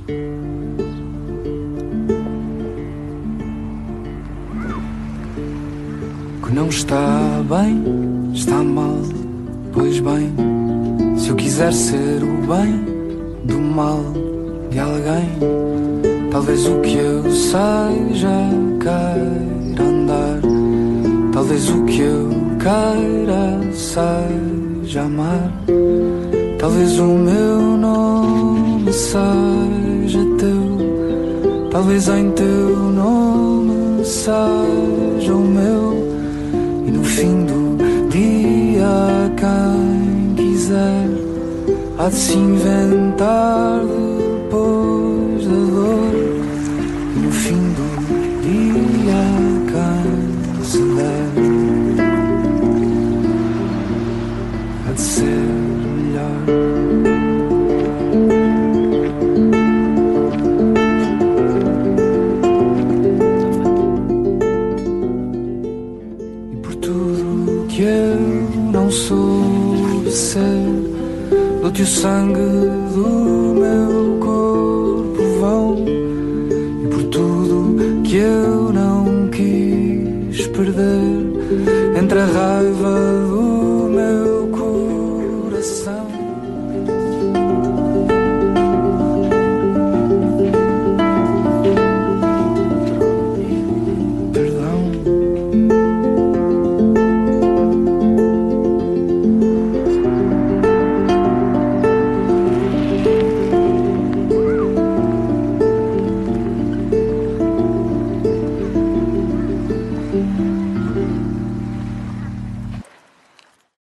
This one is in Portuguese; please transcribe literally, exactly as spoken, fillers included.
Que não está bem, está mal, pois bem, se eu quiser ser o bem do mal de alguém, talvez o que eu seja queira andar, talvez o que eu queira seja amar, talvez o meu nome seja teu, talvez em teu nome seja o meu. E no fim do dia quem quiser há de se inventar depois da dor. E no fim do dia quem se der há de ser melhor. Que eu não soube ser, dou-te o sangue do meu corpo vão, e por tudo que eu não quis perder, entre a raiva do